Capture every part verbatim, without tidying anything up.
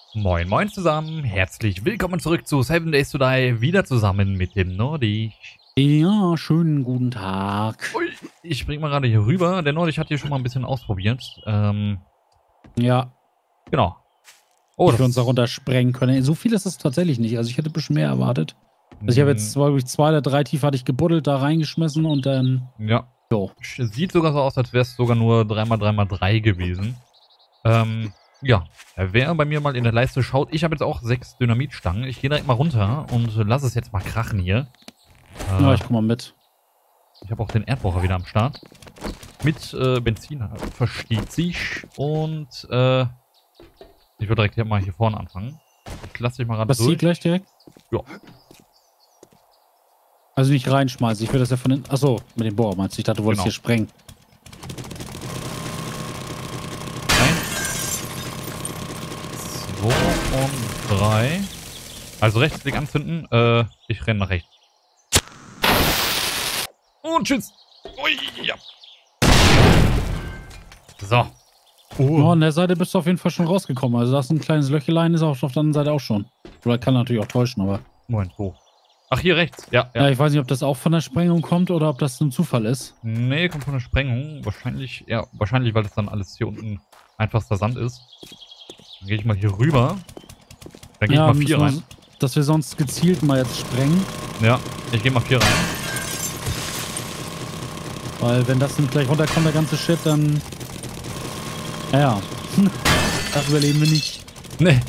Moin moin zusammen, herzlich willkommen zurück zu Seven Days to Die, wieder zusammen mit dem Nordi. Ja, schönen guten Tag. Ui, ich spring mal gerade hier rüber, der Nordi hat hier schon mal ein bisschen ausprobiert. Ähm, Ja, genau. Oh, dass wir uns da das... runtersprengen können. So viel ist es tatsächlich nicht. Also ich hätte ein bisschen mehr erwartet. Also ich habe jetzt, Mm, glaube ich, zwei oder drei tief hatte ich gebuddelt, da reingeschmissen und dann... ja. So. Sieht sogar so aus, als wäre es sogar nur drei mal drei mal drei gewesen. Ähm, ja. Wer bei mir mal in der Leiste schaut, ich habe jetzt auch sechs Dynamitstangen. Ich gehe direkt mal runter und lasse es jetzt mal krachen hier. Äh, Ja, ich komm mal mit. Ich habe auch den Erdbohrer wieder am Start. Mit äh, Benzin, versteht sich. Und äh, ich würde direkt hier mal hier vorne anfangen. Ich lasse dich mal gerade Was durch. zieht gleich direkt? Ja. Also nicht reinschmeißen. Ich will das ja von den... Achso, mit dem Bohrer meinst du? Ich dachte, du wolltest Genau. hier sprengen. Eins, zwei und drei. Also Rechtsklick anzünden. Äh, ich renne nach rechts. Und tschüss. Ui, ja. So. Oh, Oh. an der Seite bist du auf jeden Fall schon rausgekommen. Also da ist ein kleines Löchelein, ist auch auf der anderen Seite auch schon. Oder kann natürlich auch täuschen, aber... Moment, wo? Ach, hier rechts. Ja, ja. Ja, ich weiß nicht, ob das auch von der Sprengung kommt oder ob das ein Zufall ist. Nee, kommt von der Sprengung. Wahrscheinlich, ja, wahrscheinlich, weil das dann alles hier unten einfachster Sand ist. Dann gehe ich mal hier rüber. Dann gehe Ja, ich mal vier müssen wir- rein. Dass wir sonst gezielt mal jetzt sprengen. Ja, ich gehe mal vier rein. Weil wenn das dann gleich runterkommt, der ganze Shit, dann... Ja, das überleben wir nicht. Nee.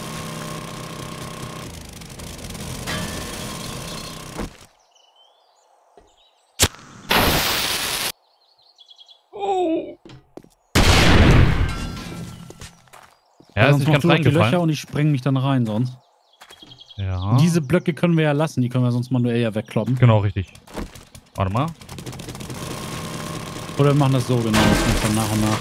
Oh. Ja, ist sonst nicht machst ganz du doch die Löcher reingefallen. und ich spreng mich dann rein sonst. Ja. Und diese Blöcke können wir ja lassen, die können wir sonst manuell ja wegkloppen. Genau, richtig. Warte mal. Oder wir machen das so, genau, das machen wir dann nach und nach.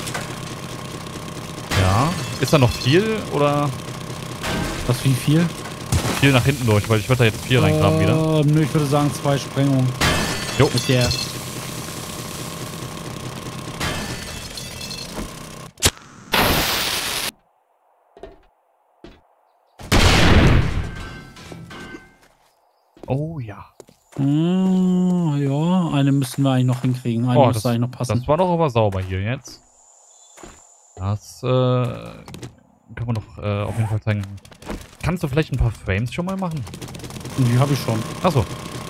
Ja. Ist da noch viel oder Was, wie viel? viel nach hinten durch? Weil ich würde da jetzt vier reingraben wieder. Äh, nö, ich würde sagen zwei Sprengungen. Jo. Mit der... Oh ja. Hm, ja, eine müssten wir eigentlich noch hinkriegen. Eine Oh, müsste das, eigentlich noch passen. das war doch aber sauber hier jetzt. Das äh, kann man doch äh, auf jeden Fall zeigen. Kannst du vielleicht ein paar Frames schon mal machen? Die habe ich schon. Achso.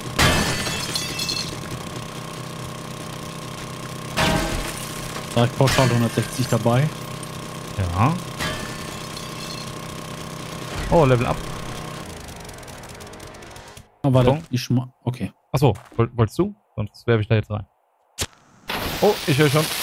Da ich pauschal hundertsechzig dabei. Ja. Oh, Level up. Aber warte, So. ich schma... Okay. Achso, woll, wolltest du? Sonst werfe ich da jetzt rein. Oh, ich höre schon.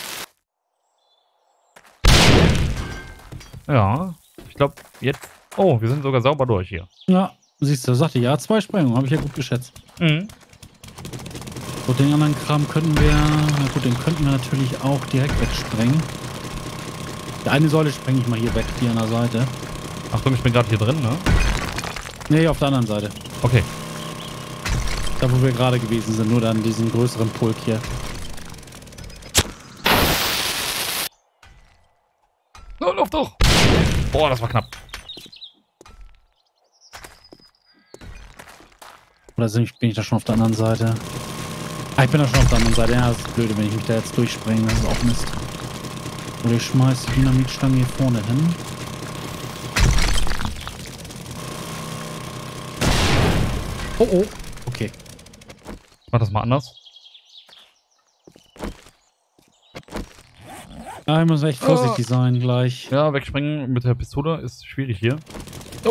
Ja, ich glaube jetzt... Oh, wir sind sogar sauber durch hier. Ja, siehst du, sagte ich, ja, zwei Sprengungen, habe ich ja gut geschätzt. Mhm. So, den anderen Kram könnten wir, na gut, den könnten wir natürlich auch direkt wegsprengen. Die eine Säule sprenge ich mal hier weg, hier an der Seite. Achtung, ich bin gerade hier drin, ne? Nee, auf der anderen Seite. Okay. Da, wo wir gerade gewesen sind, nur dann diesen größeren Pulk hier. Oh, lauf doch! Boah, das war knapp. Oder sind ich, bin ich da schon auf der anderen Seite? Ah, ich bin da schon auf der anderen Seite. Ja, das ist blöd, wenn ich mich da jetzt durchsprenge. Das ist auch Mist. Oder ich schmeiß die Dynamitstange hier vorne hin. Oh, oh. Okay. Ich mach das mal anders. Ja, ich muss echt vorsichtig sein gleich. Ja, wegspringen mit der Pistole ist schwierig hier. Oh.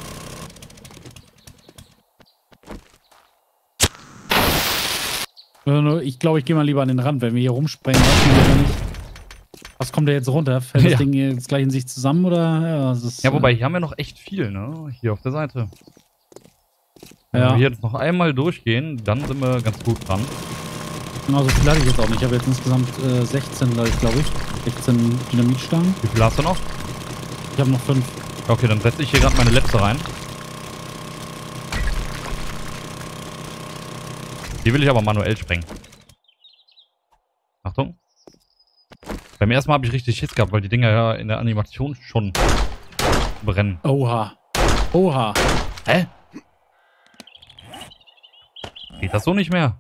Ich glaube, ich gehe mal lieber an den Rand, wenn wir hier rumsprengen. Wir nicht. Was kommt da jetzt runter? Fällt das Ja. Ding jetzt gleich in sich zusammen oder? Ja, das ist, Ja, wobei hier haben wir noch echt viel, ne? Hier auf der Seite. Wenn Ja. wir hier jetzt noch einmal durchgehen, dann sind wir ganz gut dran. Genau, so viel hatte ich jetzt auch nicht. Ich habe jetzt insgesamt äh, sechzehn, glaube ich, glaube ich. sechzehn Dynamitstangen. Wie viel hast du noch? Ich habe noch fünf. Okay, dann setze ich hier gerade meine letzte rein. Die will ich aber manuell sprengen. Achtung. Beim ersten Mal habe ich richtig Schiss gehabt, weil die Dinger ja in der Animation schon brennen. Oha. Oha. Hä? Geht das so nicht mehr?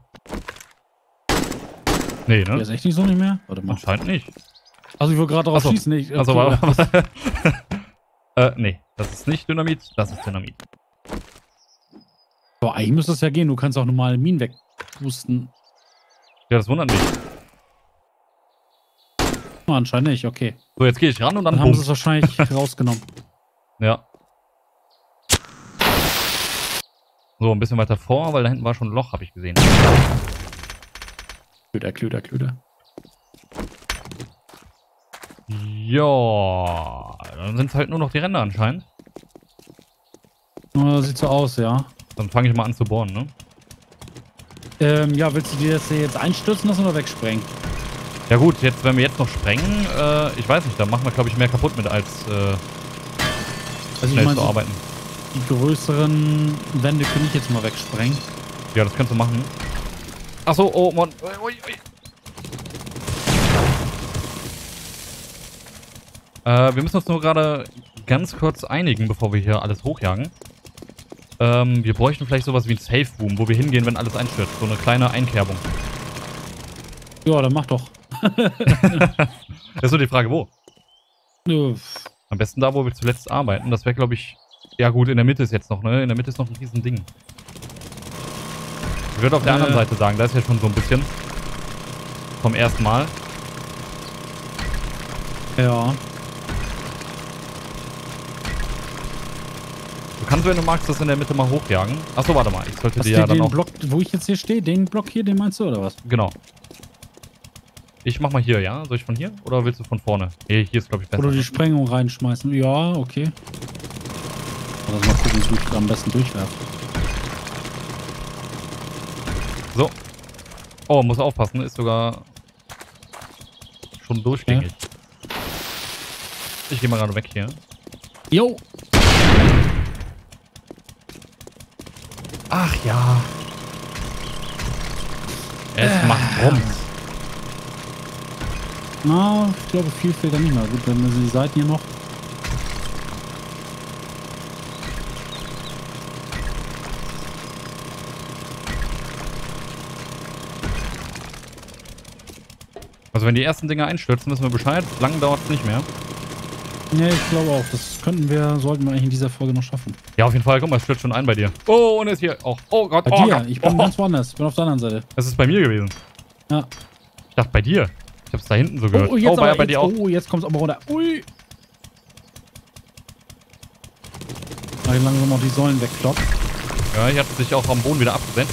Nee, Der ne? ist echt nicht so nicht mehr? Warte mal. Anscheinend nicht. Also ich wollte gerade drauf Achso. schießen. Ich, Also, okay, war, äh, nee. Das ist nicht Dynamit, das ist Dynamit. aber eigentlich müsste das ja gehen. Du kannst auch normale Minen wegpusten. Ja, das wundert mich. Oh, anscheinend nicht, okay. So, jetzt gehe ich ran und dann, Dann haben sie bumm. es wahrscheinlich rausgenommen. Ja. So, ein bisschen weiter vor, weil da hinten war schon ein Loch, habe ich gesehen. Klöder, Klöder, Klöder. Ja, dann sind es halt nur noch die Ränder anscheinend. Oh, sieht so aus, ja. Dann fange ich mal an zu bohren, ne? Ähm, ja, willst du dir das hier jetzt einstürzen lassen oder wegsprengen? Ja gut, jetzt, wenn wir jetzt noch sprengen, äh, ich weiß nicht, dann machen wir, glaube ich, mehr kaputt mit, als äh, Also ich schnell meine, zu so arbeiten. die größeren Wände könnte ich jetzt mal wegsprengen. Ja, das kannst du machen. Achso, oh Mann. Ui, ui. Äh, wir müssen uns nur gerade ganz kurz einigen, bevor wir hier alles hochjagen. Ähm, wir bräuchten vielleicht sowas wie ein Safe Room, wo wir hingehen, wenn alles einstürzt. So eine kleine Einkerbung. Ja, dann mach doch. Das ist nur die Frage, wo? Ja, Am besten da, wo wir zuletzt arbeiten. Das wäre, glaube ich... Ja gut, in der Mitte ist jetzt noch, ne? In der Mitte ist noch ein riesen Ding. Ich würde auf der Äh. anderen Seite sagen, da ist ja schon so ein bisschen. Vom ersten Mal. ja. Du kannst, wenn du magst, das in der Mitte mal hochjagen. Achso, warte mal. Ich sollte Hast dir du ja dann den auch... Block, wo ich jetzt hier stehe, den Block hier, den meinst du, oder was? Genau. Ich mach mal hier, ja? Soll ich von hier? Oder willst du von vorne? Nee, hier ist, glaube ich, besser. Oder die Sprengung reinschmeißen. Ja, okay. Lass mal gucken, wie ich am besten durchwerfe. So. Oh, muss aufpassen. Ist sogar schon durchgängig. Ich gehe mal gerade weg hier. Jo! Ach ja. Es Äh. macht Rums. Na, ich glaube, viel fehlt da nicht mehr. Gut, dann sind die Seiten hier noch. Also wenn die ersten Dinger einstürzen, wissen wir Bescheid. Lang dauert es nicht mehr. Ja, ich glaube auch. Das könnten wir, sollten wir eigentlich in dieser Folge noch schaffen. Ja, auf jeden Fall. Guck mal, es stürzt schon ein bei dir. Oh, und ist hier auch. Oh Gott, Bei oh dir? Gott. Ich bin oh. ganz woanders. Ich bin auf der anderen Seite. Das ist bei mir gewesen. Ja. Ich dachte bei dir. Ich hab's da hinten so gehört. Oh, jetzt, war ja aber, bei jetzt, dir auch. oh, jetzt kommt's aber runter. Ui! Mach ich langsam noch die Säulen wegkloppt. Ja, ich hatte sich auch am Boden wieder abgesetzt.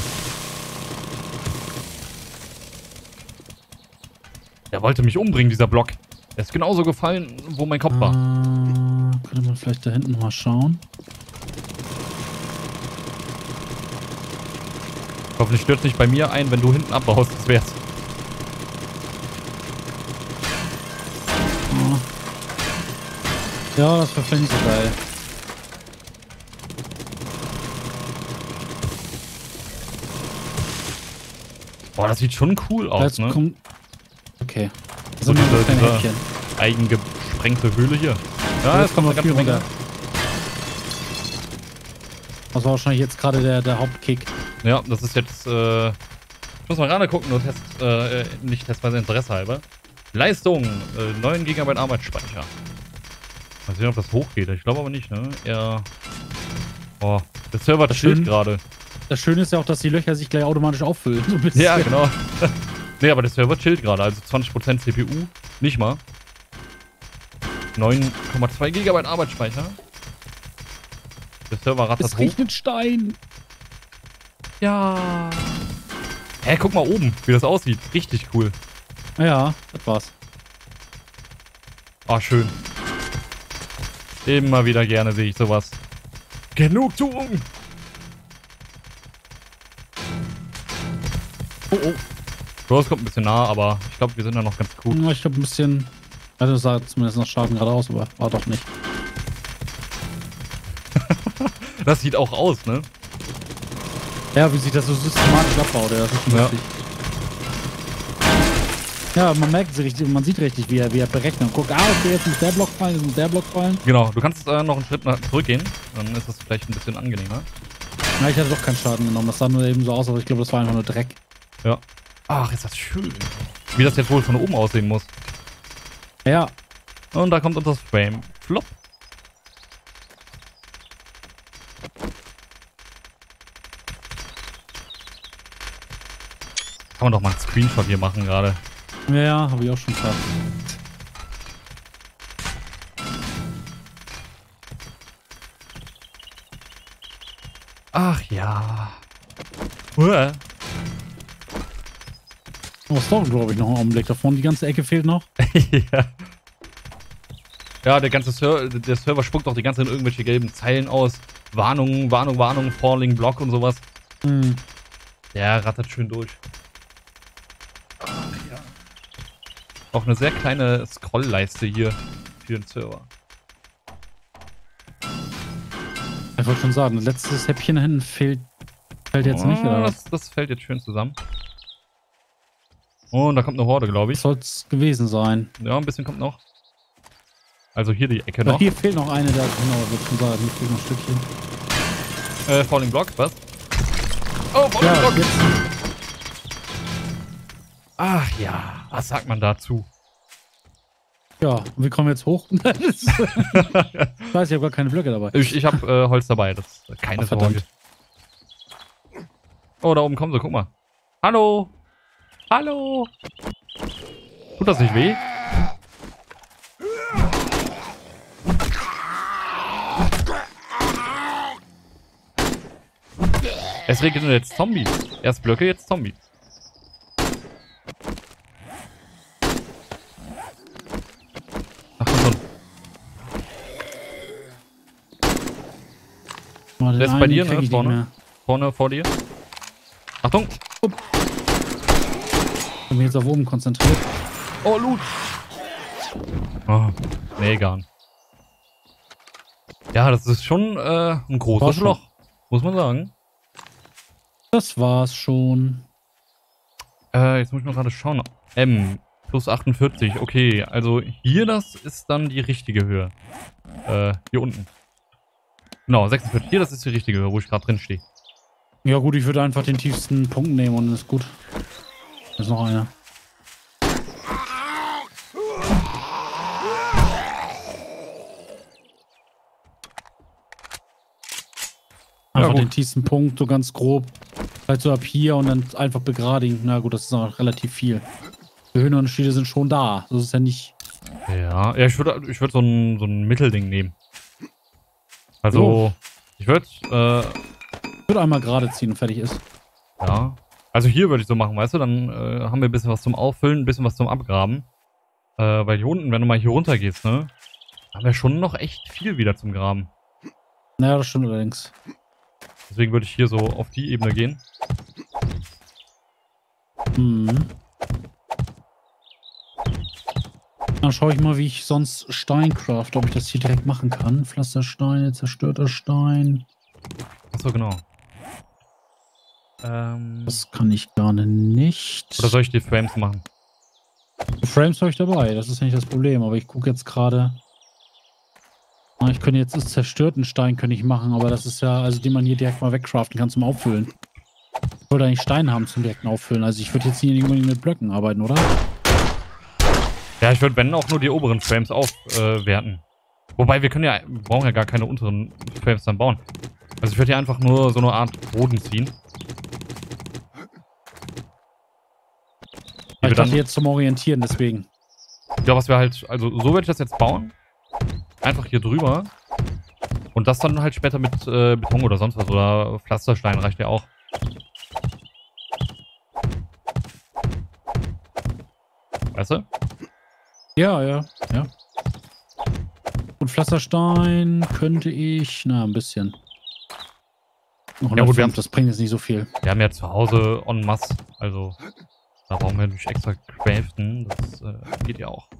Der wollte mich umbringen, dieser Block. Der ist genauso gefallen, wo mein Kopf war. Äh, könnte man vielleicht da hinten noch mal schauen. Hoffentlich stürzt nicht bei mir ein, wenn du hinten abbaust. Das wär's. Ja, das wäre vielleicht nicht so geil. Boah, das sieht schon cool aus, Jetzt ne? kommt. Okay. So So, diese- kleine diese- Häppchen. Eigengesprengte Höhle hier. Ja, Jetzt kommt noch viel Menge. runter. Das war wahrscheinlich jetzt gerade der, der Hauptkick. Ja, das ist jetzt, äh, ich muss mal gerade gucken, nur Test, äh, nicht testweise Interesse halber. Leistung, äh, neun Gigabyte Arbeitsspeicher. Mal sehen, ob das hochgeht. Ich glaube aber nicht, ne? Eher, oh, der Server Das chillt schön- gerade. Das Schöne ist ja auch, dass die Löcher sich gleich automatisch auffüllen. So ein bisschen. Ja, genau. Nee, aber der Server chillt gerade, also zwanzig Prozent C P U, nicht mal. neun Komma zwei Gigabyte Arbeitsspeicher. Der Server rattert Es hoch. regnet Stein. Ja. Hä, guck mal oben, wie das aussieht. Richtig cool. Ja, das war's. Ah, schön. Immer wieder gerne sehe ich sowas. Genugtuung! Oh, oh. Rose kommt ein bisschen nah, aber ich glaube, wir sind da noch ganz gut. Ja, ich glaube ein bisschen. Also das sah zumindest nach Schaden gerade aus, aber war doch nicht. Das sieht auch aus, ne? Ja, wie sich das so systematisch abbaut, ja, das ist schon Ja. lustig. Ja, man merkt es richtig, man sieht richtig, wie er, wie er berechnet. Guck, ah, okay, jetzt muss der Block fallen, jetzt muss der Block fallen. Genau, du kannst äh, noch einen Schritt nach zurückgehen, dann ist das vielleicht ein bisschen angenehmer. Na, ich hatte doch keinen Schaden genommen, das sah nur eben so aus, aber ich glaube, das war einfach nur Dreck. Ja. Ach, ist das schön. Wie das jetzt wohl von oben aussehen muss. Ja. Und da kommt unser Frame. Flop. Kann man doch mal einen Screenshot hier machen gerade. Ja, habe ich auch schon gehabt. Ach ja. Uah. Oh, Storm, glaube ich, noch einen Augenblick davon. Die ganze Ecke fehlt noch. Ja. Ja, der ganze Ser der Server spuckt auch die ganze Zeit irgendwelche gelben Zeilen aus. Warnung, Warnung, Warnung, Falling Block und sowas. Hm. Der rattert schön durch. Ach ja. Auch eine sehr kleine Scrollleiste hier für den Server. Ich wollte schon sagen, das letzte Häppchen da hinten fehlt, fällt jetzt oh, nicht, oder was? Das, das fällt jetzt schön zusammen. Und da kommt eine Horde, glaube ich. Soll es gewesen sein. Ja, ein bisschen kommt noch. Also hier die Ecke Ach, noch. hier fehlt noch eine, da genau, würde ich schon sagen, hier fehlt noch ein Stückchen. Äh, Falling Block, was? Oh, Falling Ja, Block! jetzt. Ach ja, was sagt man dazu? Ja, und wir kommen jetzt hoch. ich weiß, ich habe gar keine Blöcke dabei. Ich, ich habe äh, Holz dabei, das ist keine Ach, verdammt. Sorge. Oh, da oben kommen sie, guck mal. Hallo! Hallo! Tut das nicht weh? Es regnet jetzt Zombies. Erst Blöcke, jetzt Zombies. Ach, komm schon. Oh, den Der ist bei einen dir, krieg ne? ich nicht Vorne. mehr. Vorne, vor dir. Achtung! Ich bin mich jetzt auf oben konzentriert. Oh, Loot! Oh, nee, gar nicht. Ja, das ist schon äh, ein großes schon. Loch. Muss man sagen. Das war's schon. Äh, jetzt muss ich noch gerade schauen. M, plus achtundvierzig. Okay, also hier, das ist dann die richtige Höhe. Äh, hier unten. Genau, sechsundvierzig. Hier, das ist die richtige Höhe, wo ich gerade drin stehe. Ja gut, ich würde einfach den tiefsten Punkt nehmen und ist gut. Da ist noch einer. Einfach gut. den tiefsten Punkt, so ganz grob. Vielleicht so ab hier und dann einfach begradigen. Na gut, das ist auch relativ viel. Die Höhenunterschiede sind schon da. Das ist ja nicht... Ja, ja, ich würde ich würd so ein, so ein Mittelding nehmen. Also, Oh. ich würde, äh, Ich würde einmal gerade ziehen und fertig ist. ja. Also hier würde ich so machen, weißt du, dann äh, haben wir ein bisschen was zum Auffüllen, ein bisschen was zum Abgraben. Äh, weil hier unten, wenn du mal hier runter gehst, ne, haben wir schon noch echt viel wieder zum Graben. Naja, das stimmt allerdings. Deswegen würde ich hier so auf die Ebene gehen. Hm. Dann schaue ich mal, wie ich sonst Stein craft, ob ich das hier direkt machen kann. Pflastersteine, zerstörter Stein. Achso, genau. Ähm, Das kann ich gerne nicht. oder soll ich die Frames machen? Frames habe ich dabei, das ist ja nicht das Problem, aber ich gucke jetzt gerade. Ah, ich könnte jetzt das zerstörten Stein könnte ich machen, aber das ist ja, also den man hier direkt mal wegcraften kann zum Auffüllen. Ich wollte eigentlich Stein haben zum direkten Auffüllen, also ich würde jetzt hier nicht unbedingt mit Blöcken arbeiten, oder? Ja, ich würde, wenn, auch nur die oberen Frames aufwerten. Äh, Wobei, wir können ja, wir brauchen ja gar keine unteren Frames dann bauen. Also ich würde hier einfach nur so eine Art Boden ziehen. Ich dann, dachte jetzt zum Orientieren, deswegen. ja, was wir halt, also so würde ich das jetzt bauen. Einfach hier drüber. Und das dann halt später mit äh, Beton oder sonst was. Oder Pflasterstein reicht ja auch. Weißt du? Ja, ja, ja. Und Pflasterstein könnte ich, na, ein bisschen. Noch Ja, gut, wir haben- das bringt jetzt nicht so viel. Wir haben ja zu Hause en masse. Also da brauchen wir nicht extra craften. Das äh, geht ja auch.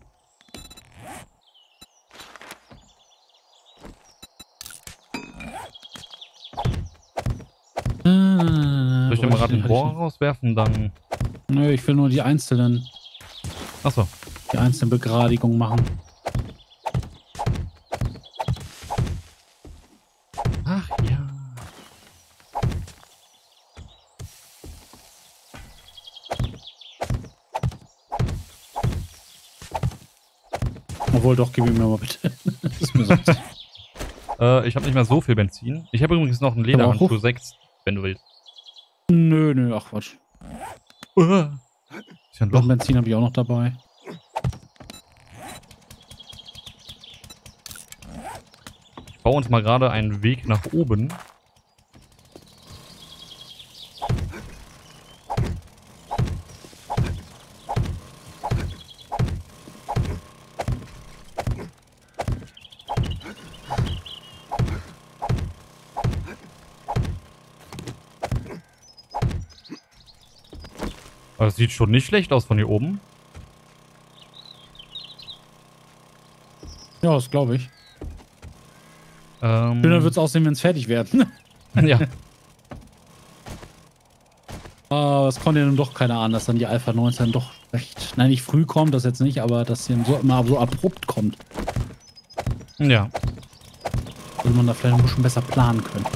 Äh, Soll ich dir mal gerade den Bohrer rauswerfen? Dann. Nö, ich will nur die einzelnen. Achso. Die einzelne Begradigung machen. Ach ja. Obwohl, doch, gib ihm mir mal bitte. Das ist mir sonst. äh, ich habe nicht mehr so viel Benzin. Ich habe übrigens noch einen Lederhandschuh sechs, wenn du willst. Nö, nö, ach Quatsch. Uh, ist ja ein Loch. Benzin habe ich auch noch dabei. Ich baue uns mal gerade einen Weg nach oben. Das sieht schon nicht schlecht aus von hier oben. Ja, das glaube ich. Ähm, Schöner wird es aussehen, wenn es fertig werden. ja. Aber es konnte ja nun doch keiner ahnen, dass dann die Alpha neunzehn doch recht, nein, nicht früh kommt, das jetzt nicht, aber dass sie so immer so abrupt kommt. Ja. Würde man da vielleicht ein bisschen besser planen können.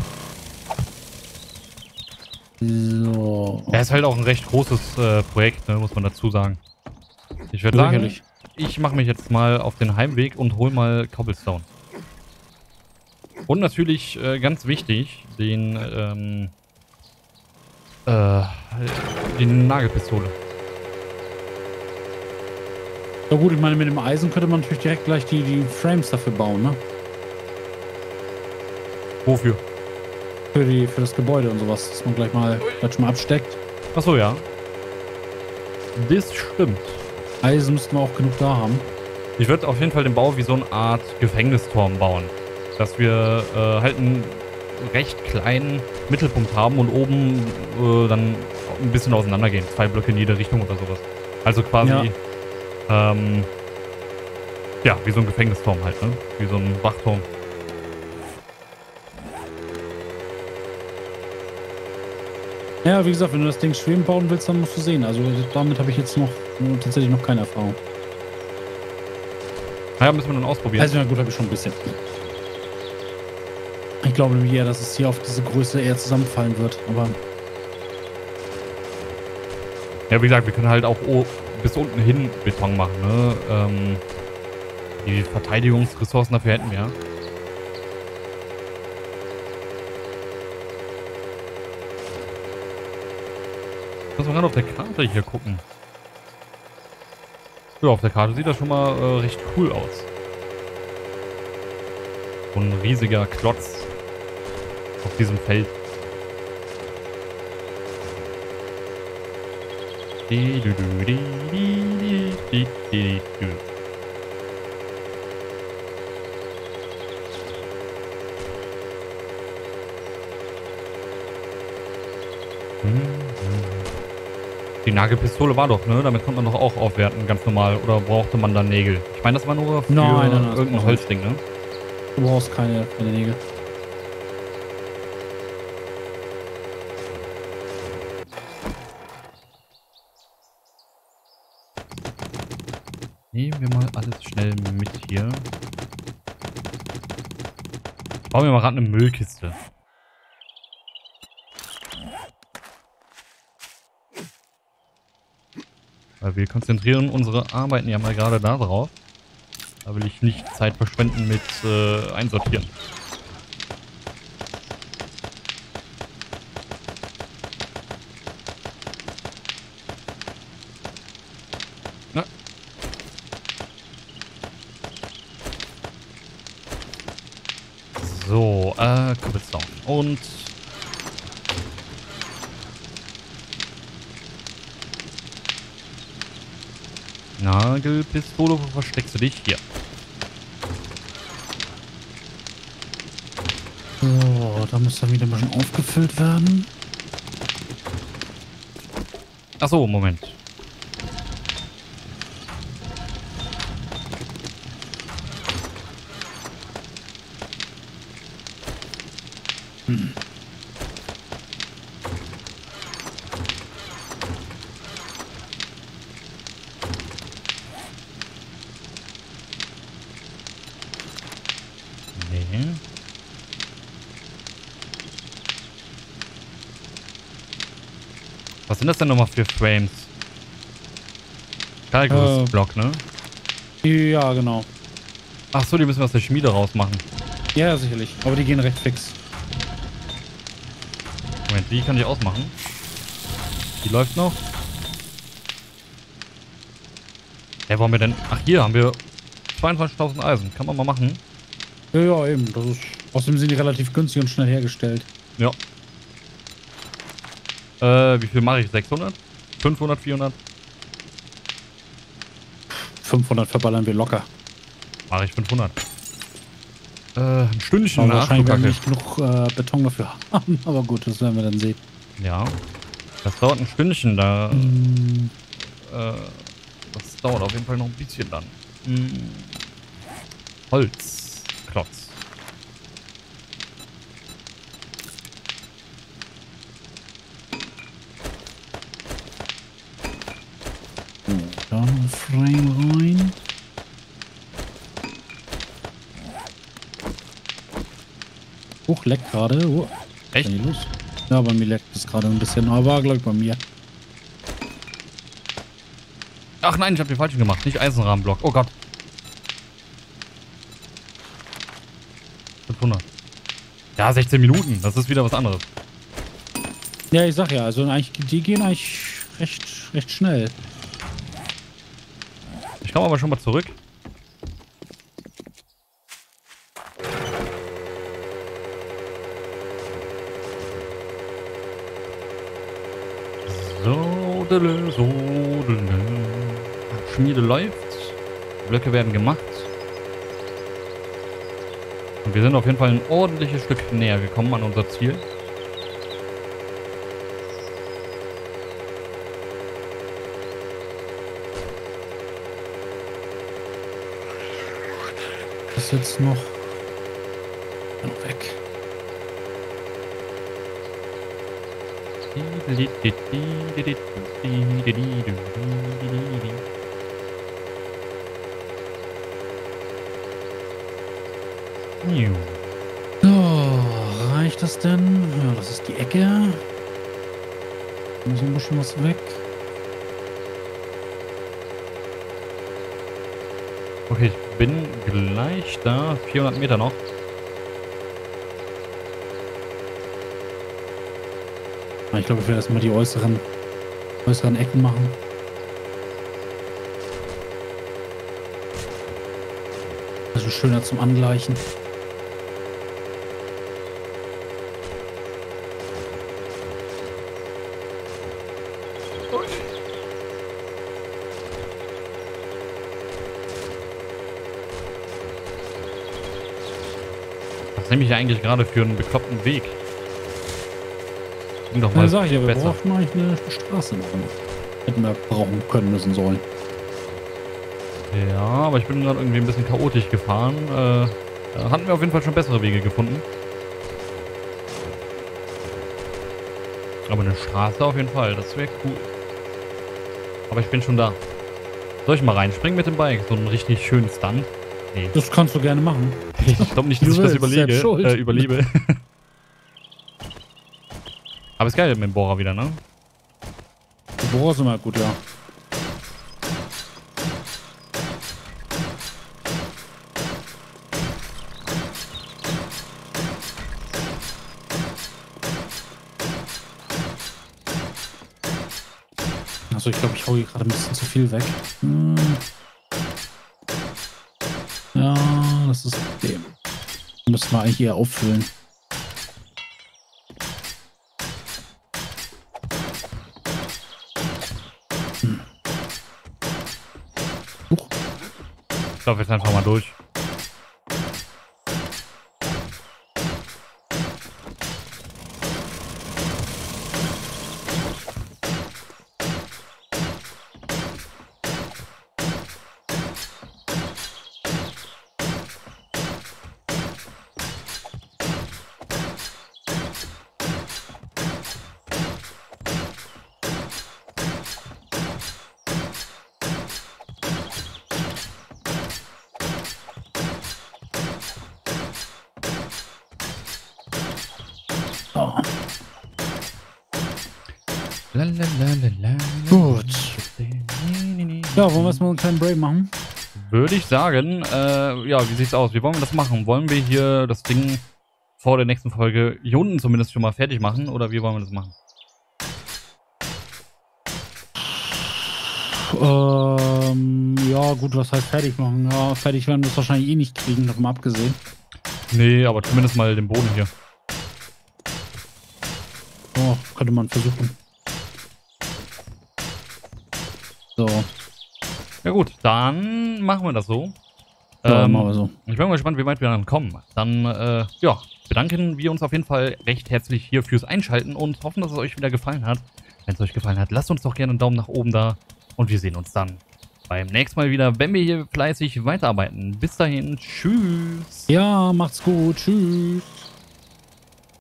So. Er ist halt auch ein recht großes äh, Projekt, ne, muss man dazu sagen. Ich würde sagen, Sicherlich. ich mache mich jetzt mal auf den Heimweg und hol mal Cobblestone. Und natürlich, äh, ganz wichtig, den, ähm, äh, die Nagelpistole. Ja gut, ich meine, mit dem Eisen könnte man natürlich direkt gleich die, die Frames dafür bauen, ne? Wofür? Für, die, für das Gebäude und sowas, dass man gleich mal, gleich schon mal absteckt. Achso, ja. Das stimmt. Eisen müssten wir auch genug da haben. Ich würde auf jeden Fall den Bau wie so eine Art Gefängnisturm bauen. Dass wir äh, halt einen recht kleinen Mittelpunkt haben und oben äh, dann ein bisschen auseinandergehen. Zwei Blöcke in jede Richtung oder sowas. Also quasi, ja, ähm, ja, wie so ein Gefängnisturm halt, ne? Wie so ein Wachturm. Ja, wie gesagt, wenn du das Ding schweben bauen willst, dann musst du sehen. Also damit habe ich jetzt noch tatsächlich noch keine Erfahrung. Naja, müssen wir dann ausprobieren. Also ja gut, habe ich schon ein bisschen. Ich glaube nämlich eher, dass es hier auf diese Größe eher zusammenfallen wird. Aber ja, wie gesagt, wir können halt auch bis unten hin Beton machen, ne? Ähm, die Verteidigungsressourcen dafür hätten wir. Muss man gerade auf der Karte hier gucken. Ja, auf der Karte sieht das schon mal äh, recht cool aus. So ein riesiger Klotz auf diesem Feld. Die, du, du, die, die, die, die, die. Die Nagelpistole war doch, ne? Damit konnte man doch auch aufwerten, ganz normal. Oder brauchte man dann Nägel? Ich meine, das war nur für nein, nein, nein, irgendein Holzding, ne? Du brauchst keine, keine Nägel. Nehmen wir mal alles schnell mit hier. Bauen wir mal gerade eine Müllkiste. Weil wir konzentrieren unsere Arbeiten ja mal gerade da drauf. Da will ich nicht Zeit verschwenden mit äh, Einsortieren. Na. So, äh, Cobblestone. Und Nagelpistole, wo versteckst du dich? Hier. So, da muss dann wieder ein bisschen aufgefüllt werden. Achso, Moment. Hm. machen. Was sind das denn nochmal für Frames? Kalkus-Block, ne? Ja, genau. Ach so, die müssen wir aus der Schmiede rausmachen. Ja, sicherlich. Aber die gehen recht fix. Moment, die kann ich ausmachen. Die läuft noch. Ja, wo haben wir denn? Ach, hier haben wir zweiundzwanzigtausend Eisen. Kann man mal machen. Ja, ja, eben. Das ist, außerdem sind die relativ günstig und schnell hergestellt. Ja. Äh, wie viel mache ich? sechshundert? fünfhundert? vierhundert? fünfhundert verballern wir locker. Mache ich fünfhundert. Äh, ein Stündchen Aber nach. wahrscheinlich werden wir nicht genug äh, Beton dafür haben. Aber gut, das werden wir dann sehen. Ja. Das dauert ein Stündchen. Da. Mm. Äh, das dauert auf jeden Fall noch ein bisschen dann. Hm. Holz. Klotz. Da Frame rein. Huch, leckt gerade. Oh. Echt? Was ist denn hier los? Ja, bei mir leckt es gerade ein bisschen. Aber glaube ich bei mir. Ach nein, ich habe den falschen gemacht. Nicht Eisenrahmenblock. Oh Gott. fünfhundert. Ja, sechzehn Minuten. Das ist wieder was anderes. Ja, ich sag ja, also eigentlich, die gehen eigentlich recht, recht schnell. Ich komme aber schon mal zurück. So, dele, so, dele. Schmiede läuft. Blöcke werden gemacht. Und wir sind auf jeden Fall ein ordentliches Stück näher gekommen an unser Ziel. Das ist jetzt noch, noch weg. So, reicht das denn? Ja, das ist die Ecke. Muss ein bisschen was weg. Okay, ich bin gleich da. vierhundert Meter noch. Ich glaube, ich werde erstmal die äußeren, äußeren Ecken machen. Das ist schöner zum Angleichen. Was nehme ich eigentlich gerade für einen bekloppten Weg? Ging doch mal Ja, sag ich ja, wir besser. brauchten eigentlich eine Straße machen. Hätten wir brauchen können müssen sollen. Ja, aber ich bin gerade irgendwie ein bisschen chaotisch gefahren. Äh, da hatten wir auf jeden Fall schon bessere Wege gefunden. Aber eine Straße auf jeden Fall, das wäre cool. Aber ich bin schon da. Soll ich mal reinspringen mit dem Bike? So einen richtig schönen Stunt? Nee. Das kannst du gerne machen. Ich glaube nicht, dass Du ich das willst, überlege, selbst schuld. äh, überlebe. Aber ist geil mit dem Bohrer wieder, ne? Die Bohrer sind immer gut, ja. Also ich glaube, ich hau hier gerade ein bisschen zu viel weg. Hm. Ja, das ist das Problem. Müssen wir eigentlich eher auffüllen. Hm. Huch. Ich laufe jetzt einfach mal durch. So. Lalalala. Gut. Ja, wollen wir jetzt mal einen kleinen Break machen? Würde ich sagen, äh, ja, wie sieht's aus? Wie wollen wir das machen? Wollen wir hier das Ding vor der nächsten Folge hier unten zumindest schon mal fertig machen? Oder wie wollen wir das machen? Ähm, ja, gut, was heißt fertig machen? Ja, fertig werden wir es wahrscheinlich eh nicht kriegen, davon abgesehen. Nee, aber zumindest mal den Boden hier. Oh, könnte man versuchen. So. Ja gut, dann machen wir das so. Ja, ähm, machen wir so. Ich bin mal gespannt, wie weit wir dann kommen. Dann, äh, ja, bedanken wir uns auf jeden Fall recht herzlich hier fürs Einschalten und hoffen, dass es euch wieder gefallen hat. Wenn es euch gefallen hat, lasst uns doch gerne einen Daumen nach oben da. Und wir sehen uns dann beim nächsten Mal wieder, wenn wir hier fleißig weiterarbeiten. Bis dahin, tschüss. Ja, macht's gut. Tschüss.